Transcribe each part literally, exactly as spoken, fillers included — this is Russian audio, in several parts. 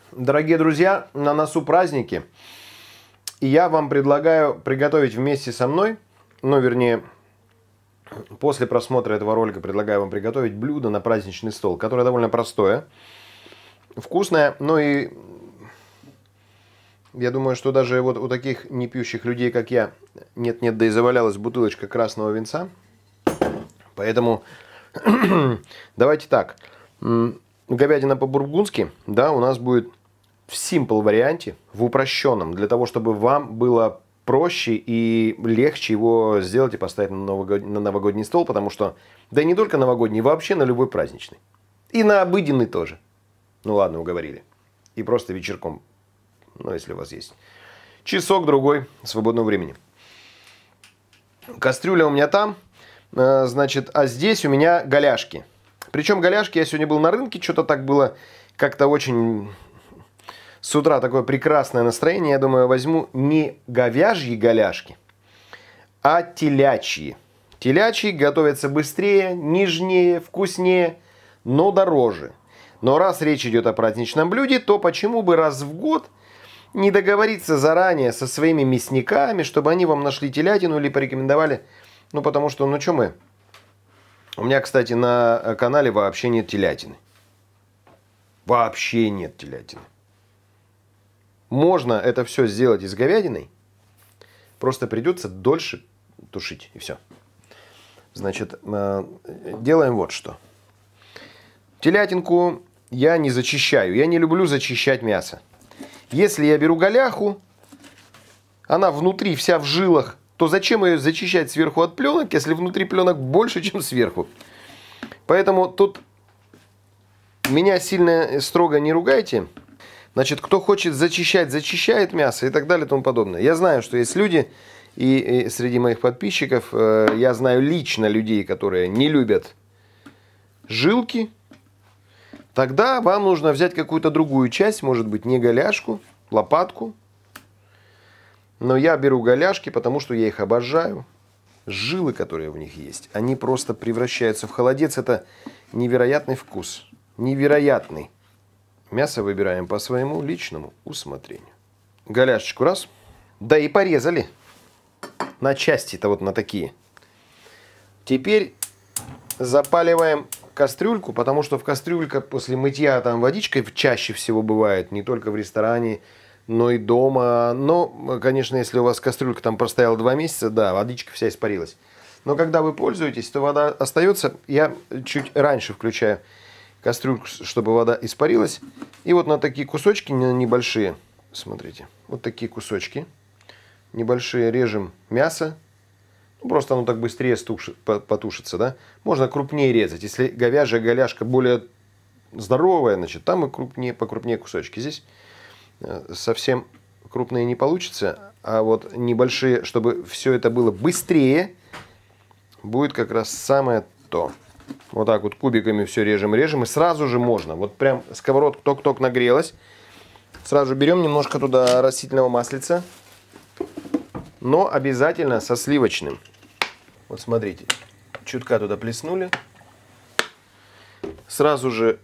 Дорогие друзья, на носу праздники. И я вам предлагаю приготовить вместе со мной, ну, вернее, после просмотра этого ролика предлагаю вам приготовить блюдо на праздничный стол, которое довольно простое, вкусное, но и я думаю, что даже вот у таких непьющих людей, как я, нет-нет, да и завалялась бутылочка красного винца. Поэтому давайте так. Говядина по-бургундски, да, у нас будет в simple варианте, в упрощенном, для того, чтобы вам было проще и легче его сделать и поставить на новогодний, на новогодний стол, потому что, да и не только новогодний, вообще на любой праздничный. И на обыденный тоже. Ну ладно, уговорили. И просто вечерком, ну если у вас есть часок-другой свободного времени. Кастрюля у меня там, значит, а здесь у меня голяшки. Причем голяшки, я сегодня был на рынке, что-то так было как-то очень... С утра такое прекрасное настроение. Я думаю, возьму не говяжьи голяшки, а телячьи. Телячьи готовятся быстрее, нежнее, вкуснее, но дороже. Но раз речь идет о праздничном блюде, то почему бы раз в год не договориться заранее со своими мясниками, чтобы они вам нашли телятину или порекомендовали. Ну, потому что, ну, что мы... У меня, кстати, на канале вообще нет телятины. Вообще нет телятины. Можно это все сделать и с говядиной, просто придется дольше тушить, и все. Значит, делаем вот что. Телятинку я не зачищаю, я не люблю зачищать мясо. Если я беру голяху, она внутри вся в жилах, то зачем ее зачищать сверху от пленок, если внутри пленок больше, чем сверху? Поэтому тут меня сильно строго не ругайте. Значит, кто хочет зачищать, зачищает мясо и так далее и тому подобное. Я знаю, что есть люди, и, и среди моих подписчиков э, я знаю лично людей, которые не любят жилки. Тогда вам нужно взять какую-то другую часть, может быть, не голяшку, лопатку. Но я беру голяшки, потому что я их обожаю. Жилы, которые в них есть, они просто превращаются в холодец. Это невероятный вкус. Невероятный. Мясо выбираем по своему личному усмотрению. Голяшечку раз. Да и порезали. На части-то вот на такие. Теперь запаливаем кастрюльку, потому что в кастрюлька после мытья там водичкой чаще всего бывает. Не только в ресторане, но и дома. Но, конечно, если у вас кастрюлька там простояла два месяца, да, водичка вся испарилась. Но когда вы пользуетесь, то вода остается. Я чуть раньше включаю кастрюльку, чтобы вода испарилась. И вот на такие кусочки небольшие, смотрите, вот такие кусочки небольшие режем мясо. Просто оно так быстрее стушит, потушится, да. Можно крупнее резать. Если говяжья голяшка более здоровая, значит, там и крупнее, покрупнее кусочки. Здесь совсем крупные не получится, а вот небольшие, чтобы все это было быстрее, будет как раз самое то. Вот так вот кубиками все режем, режем. И сразу же можно. Вот прям сковородка ток-ток нагрелась. Сразу берем немножко туда растительного маслица. Но обязательно со сливочным. Вот смотрите. Чутка туда плеснули. Сразу же.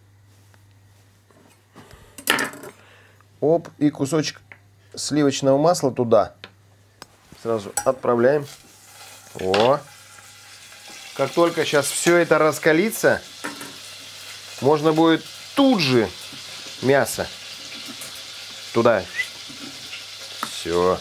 Оп. И кусочек сливочного масла туда. Сразу отправляем. О. Как только сейчас все это раскалится, можно будет тут же мясо туда. Все.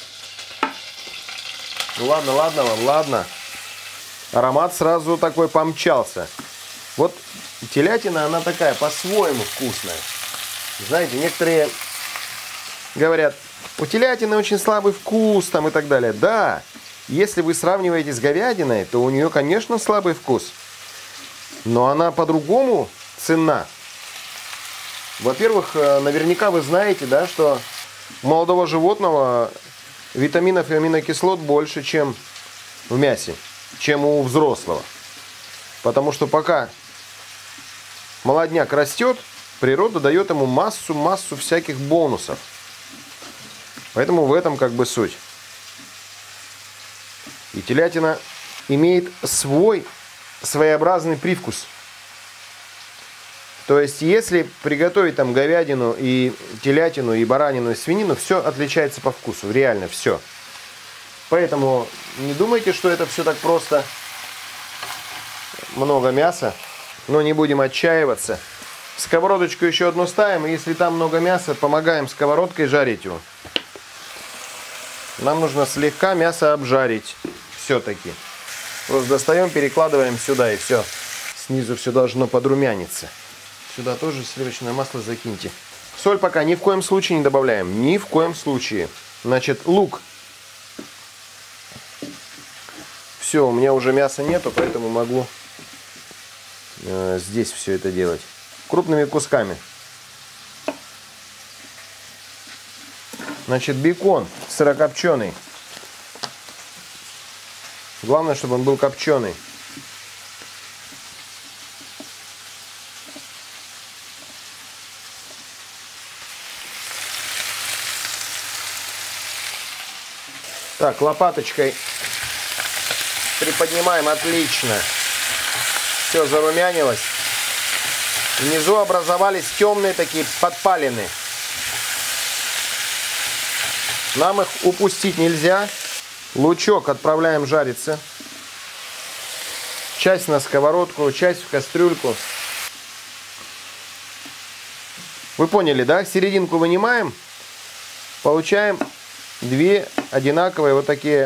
Ну ладно, ладно вам, ладно. Аромат сразу такой помчался. Вот телятина, она такая по-своему вкусная. Знаете, некоторые говорят, у телятины очень слабый вкус там и так далее. Да. Если вы сравниваете с говядиной, то у нее, конечно, слабый вкус. Но она по-другому ценна. Во-первых, наверняка вы знаете, да, что у молодого животного витаминов и аминокислот больше, чем в мясе, чем у взрослого. Потому что пока молодняк растет, природа дает ему массу-массу всяких бонусов. Поэтому в этом как бы суть. И телятина имеет свой своеобразный привкус. То есть, если приготовить там говядину и телятину, и баранину, и свинину, все отличается по вкусу. Реально все. Поэтому не думайте, что это все так просто. Много мяса. Но не будем отчаиваться. Сковородочку еще одну ставим. И если там много мяса, помогаем сковородкой жарить его. Нам нужно слегка мясо обжарить. Все-таки. Просто достаем, перекладываем сюда, и все. Снизу все должно подрумяниться. Сюда тоже сливочное масло закиньте. Соль пока ни в коем случае не добавляем. Ни в коем случае. Значит, лук. Все, у меня уже мяса нету, поэтому могу э, здесь все это делать. Крупными кусками. Значит, бекон сырокопченый. Главное, чтобы он был копченый. Так, лопаточкой приподнимаем, отлично. Все зарумянилось. Внизу образовались темные такие подпалины. Нам их упустить нельзя. Лучок отправляем жариться. Часть на сковородку, часть в кастрюльку. Вы поняли, да? Серединку вынимаем. Получаем две одинаковые вот такие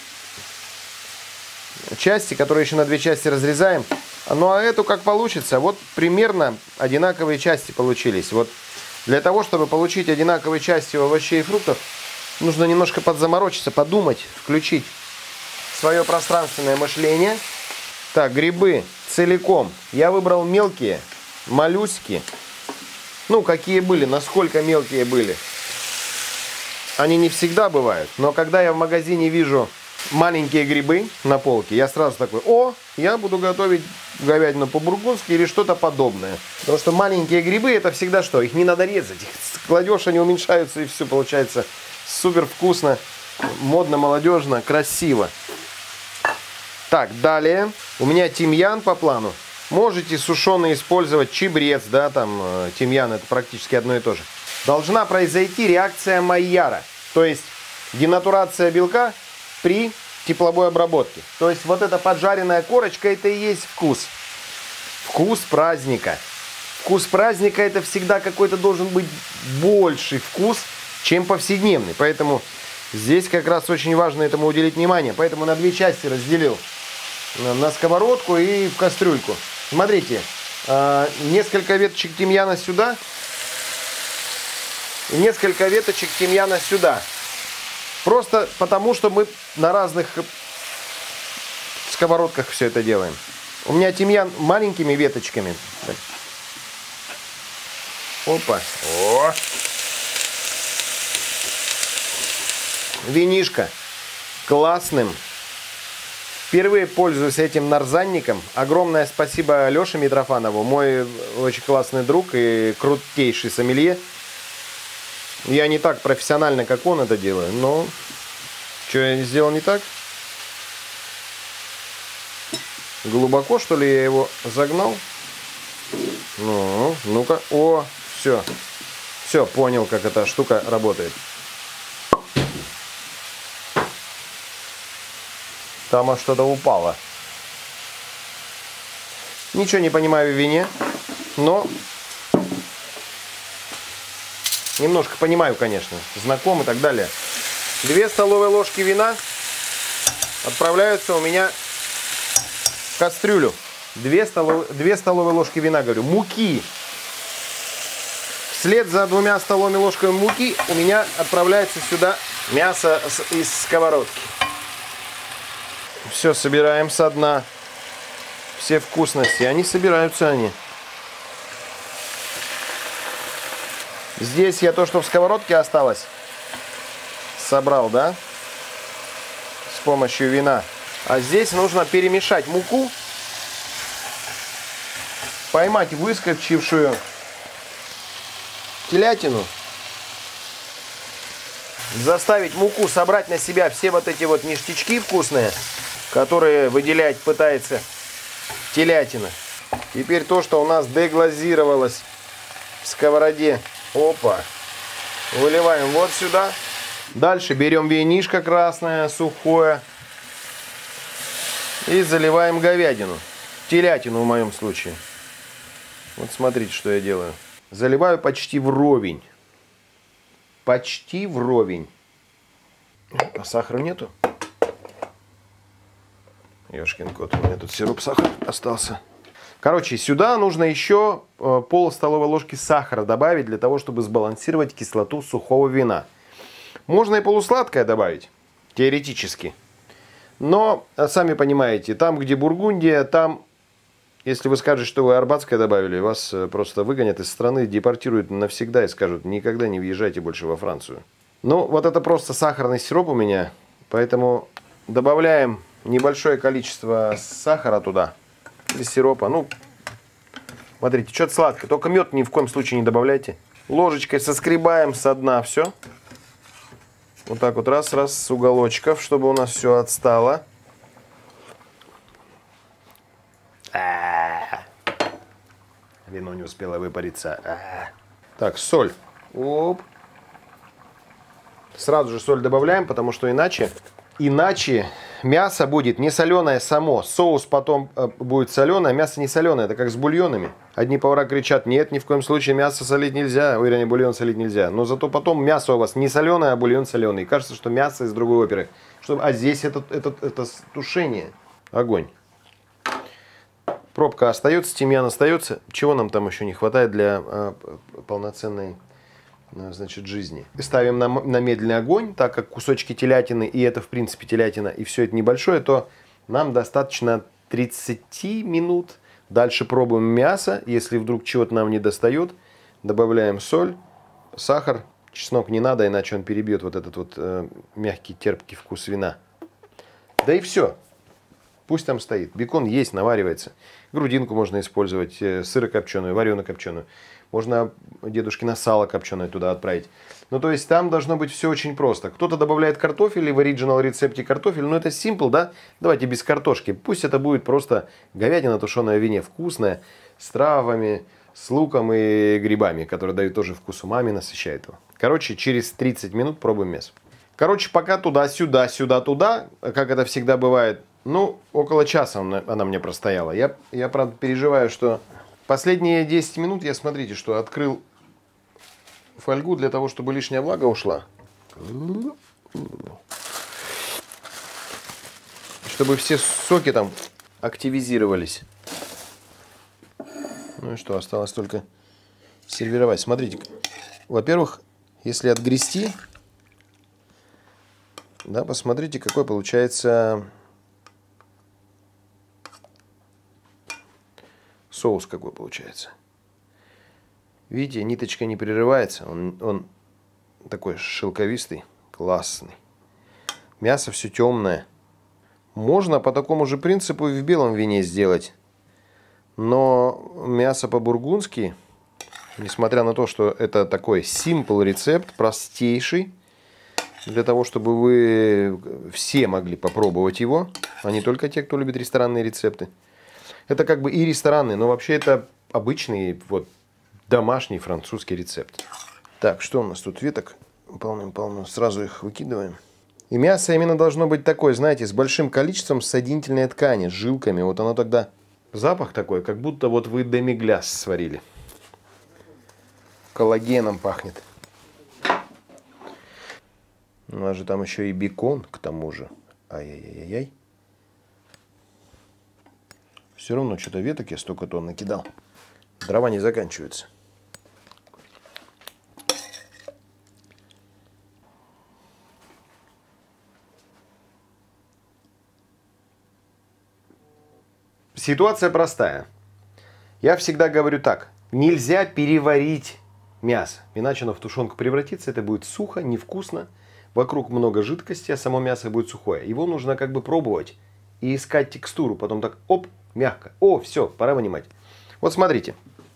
части, которые еще на две части разрезаем. Ну а эту как получится? Вот примерно одинаковые части получились. Вот для того, чтобы получить одинаковые части овощей и фруктов, нужно немножко подзаморочиться, подумать, включить свое пространственное мышление. Так, грибы целиком. Я выбрал мелкие, моллюски. Ну, какие были, насколько мелкие были. Они не всегда бывают, но когда я в магазине вижу маленькие грибы на полке, я сразу такой: о, я буду готовить говядину по-бургундски или что-то подобное. Потому что маленькие грибы — это всегда что? Их не надо резать. Их кладешь, они уменьшаются, и все получается супер вкусно, модно, молодежно, красиво. Так, далее. У меня тимьян по плану. Можете сушеный использовать, чебрец, да, там тимьян — это практически одно и то же. Должна произойти реакция Майяра, то есть денатурация белка при тепловой обработке. То есть вот эта поджаренная корочка — это и есть вкус. Вкус праздника. Вкус праздника — это всегда какой-то должен быть больший вкус, чем повседневный. Поэтому здесь как раз очень важно этому уделить внимание. Поэтому на две части разделил. На сковородку и в кастрюльку. Смотрите, несколько веточек тимьяна сюда. И несколько веточек тимьяна сюда. Просто потому, что мы на разных сковородках все это делаем. У меня тимьян маленькими веточками. Опа. О! Винишко. Классным. Впервые пользуюсь этим нарзанником. Огромное спасибо Леше Митрофанову. Мой очень классный друг и крутейший сомелье. Я не так профессионально, как он это делаю, но что я сделал не так? Глубоко, что ли, я его загнал? Ну, ну-ка, о, все. Все, понял, как эта штука работает. Там аж что-то упало. Ничего не понимаю в вине, но немножко понимаю, конечно, знаком и так далее. Две столовые ложки вина отправляются у меня в кастрюлю. Две столовые, две столовые ложки вина, говорю, муки. Вслед за двумя столовыми ложками муки у меня отправляется сюда мясо из сковородки. Все, собираем со дна. Все вкусности, они собираются, они. Здесь я то, что в сковородке осталось, собрал, да, с помощью вина. А здесь нужно перемешать муку, поймать выскочившую телятину, заставить муку собрать на себя все вот эти вот ништячки вкусные, которые выделять пытается телятина. Теперь то, что у нас деглазировалось в сковороде. Опа. Выливаем вот сюда. Дальше берем винишко красное, сухое. И заливаем говядину. Телятину в моем случае. Вот смотрите, что я делаю. Заливаю почти вровень. Почти вровень. А сахара нету? Ёшкин кот, у меня тут сироп сахара остался. Короче, сюда нужно еще пол столовой ложки сахара добавить, для того, чтобы сбалансировать кислоту сухого вина. Можно и полусладкое добавить, теоретически. Но, сами понимаете, там, где Бургундия, там, если вы скажете, что вы арбатское добавили, вас просто выгонят из страны, депортируют навсегда и скажут, никогда не въезжайте больше во Францию. Ну, вот это просто сахарный сироп у меня, поэтому добавляем небольшое количество сахара туда, или сиропа. Ну, смотрите, что-то сладкое, только мед ни в коем случае не добавляйте. Ложечкой соскребаем со дна все. Вот так вот раз-раз с уголочков, чтобы у нас все отстало. А-а-а. Вино не успело выпариться. А-а-а. Так, соль. Оп. Сразу же соль добавляем, потому что иначе, иначе мясо будет не соленое само. Соус потом э, будет соленое, мясо не соленое. Это как с бульонами. Одни повара кричат, нет, ни в коем случае мясо солить нельзя, ой, не, бульон солить нельзя. Но зато потом мясо у вас не соленое, а бульон соленый. Кажется, что мясо из другой оперы. Что, а здесь это, это, это тушение. Огонь. Пробка остается, тимьян остается. Чего нам там еще не хватает для э, полноценной, э, значит, жизни? Ставим на, на медленный огонь, так как кусочки телятины, и это в принципе телятина, и все это небольшое, то нам достаточно тридцати минут. Дальше пробуем мясо. Если вдруг чего-то нам не достает, добавляем соль, сахар. Чеснок не надо, иначе он перебьет вот этот вот э, мягкий терпкий вкус вина. Да и все. Пусть там стоит. Бекон есть, наваривается. Грудинку можно использовать, э, сырокопченую, варено-копченую. Можно дедушкино сало копченое туда отправить. Ну, то есть там должно быть все очень просто. Кто-то добавляет картофель, и в оригинал рецепте картофель. Но это simple, да? Давайте без картошки. Пусть это будет просто говядина, тушеная в вине, вкусная, с травами, с луком и грибами, которые дают тоже вкус умами, насыщает его. Короче, через тридцать минут пробуем мясо. Короче, пока туда-сюда, сюда-туда, как это всегда бывает, ну, около часа она мне простояла. Я, я, правда, переживаю, что последние десять минут я, смотрите, что открыл фольгу для того, чтобы лишняя влага ушла. Чтобы все соки там активизировались. Ну и что, осталось только сервировать. Смотрите, во-первых, если отгрести, да, посмотрите, какой получается соус, какой получается. Видите, ниточка не прерывается, он, он такой шелковистый, классный. Мясо все темное. Можно по такому же принципу и в белом вине сделать. Но мясо по-бургундски, несмотря на то, что это такой simple рецепт, простейший, для того, чтобы вы все могли попробовать его, а не только те, кто любит ресторанные рецепты. Это как бы и ресторанный, но вообще это обычный, вот, домашний французский рецепт. Так, что у нас тут? Веток полным-полно. Сразу их выкидываем. И мясо именно должно быть такое, знаете, с большим количеством соединительной ткани, с жилками. Вот оно тогда... Запах такой, как будто вот вы демигляс сварили. Коллагеном пахнет. У нас же там еще и бекон, к тому же. Ай-яй-яй-яй. Все равно что-то веток я столько тонн накидал. Дрова не заканчиваются. Ситуация простая. Я всегда говорю так. Нельзя переварить мясо. Иначе оно в тушенку превратится. Это будет сухо, невкусно. Вокруг много жидкости, а само мясо будет сухое. Его нужно как бы пробовать и искать текстуру. Потом так, оп, мягко. О, все, пора вынимать. Вот смотрите.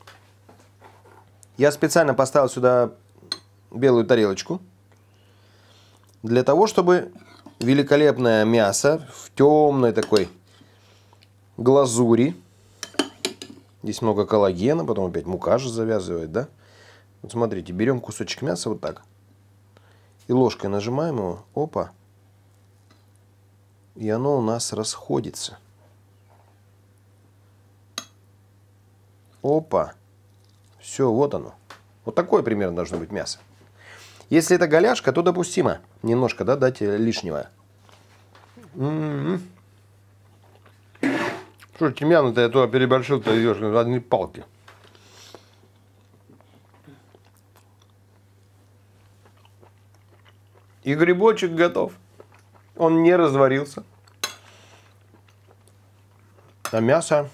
Я специально поставил сюда белую тарелочку. Для того, чтобы великолепное мясо в темной такой глазури Здесь много коллагена, потом опять мука же завязывает, да? Вот смотрите, берем кусочек мяса вот так. И ложкой нажимаем его. Опа. И оно у нас расходится. Опа. Все, вот оно. Вот такое примерно должно быть мясо. Если это голяшка, то допустимо. Немножко, да, дать лишнего. М-м-м. Что, тимьян-то я туда переборщил-то идешь, одни палки. И грибочек готов. Он не разварился. А мясо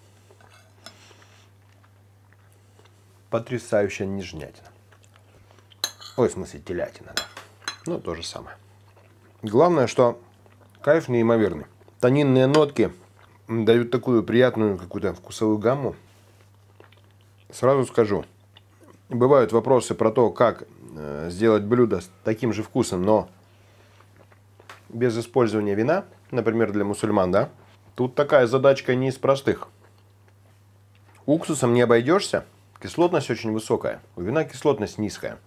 потрясающая нежнятина. Ой, в смысле телятина, да. Ну, то же самое. Главное, что кайф неимоверный. Тонинные нотки дают такую приятную какую-то вкусовую гамму. Сразу скажу. Бывают вопросы про то, как сделать блюдо с таким же вкусом, но без использования вина, например, для мусульман, да. Тут такая задачка не из простых. Уксусом не обойдешься. Кислотность очень высокая. У вина кислотность низкая.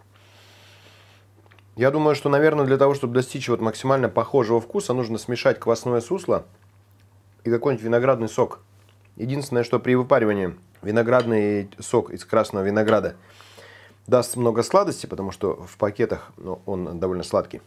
Я думаю, что, наверное, для того, чтобы достичь вот максимально похожего вкуса, нужно смешать квасное сусло и какой-нибудь виноградный сок. Единственное, что при выпаривании виноградный сок из красного винограда даст много сладости, потому что в пакетах, ну, он довольно сладкий.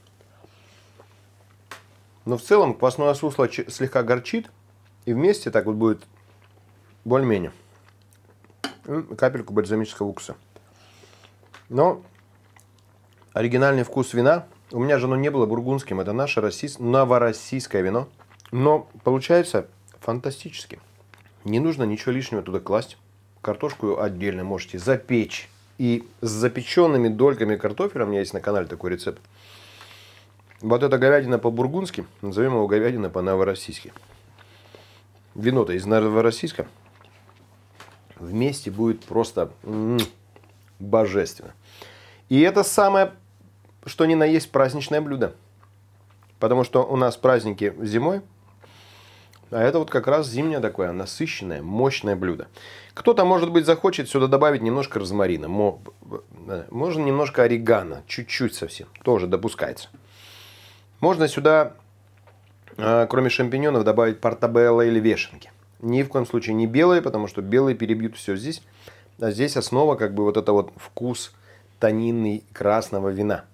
Но в целом квасное сусло слегка горчит, и вместе так вот будет более-менее. Капельку бальзамического уксуса. Но оригинальный вкус вина, у меня же оно не было бургундским, это наше российс... новороссийское вино. Но получается фантастически. Не нужно ничего лишнего туда класть. Картошку отдельно можете запечь. И с запеченными дольками картофеля, у меня есть на канале такой рецепт. Вот эта говядина по-бургундски, назовем его говядина по-новороссийски. Вино-то из Новороссийска. Вместе будет просто м-м, божественно. И это самое, что ни на есть праздничное блюдо. Потому что у нас праздники зимой, а это вот как раз зимнее такое насыщенное, мощное блюдо. Кто-то, может быть, захочет сюда добавить немножко розмарина. Можно немножко орегано, чуть-чуть совсем, тоже допускается. Можно сюда, кроме шампиньонов, добавить портабелло или вешенки. Ни в коем случае не белые, потому что белые перебьют все здесь. А здесь основа, как бы вот это вот вкус тонинный красного вина.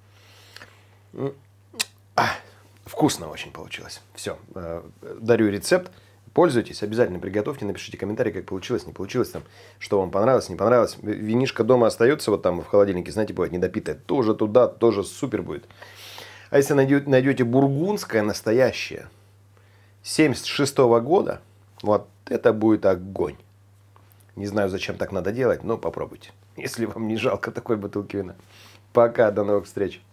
А, вкусно очень получилось. Все, дарю рецепт. Пользуйтесь, обязательно приготовьте, напишите комментарий, как получилось, не получилось, там, что вам понравилось, не понравилось. Винишко дома остается вот там в холодильнике, знаете, бывает недопитое. Тоже туда, тоже супер будет. А если найдете, найдете бургундское настоящее семьдесят шестого года, вот это будет огонь. Не знаю, зачем так надо делать, но попробуйте. Если вам не жалко такой бутылки вина. Пока, до новых встреч.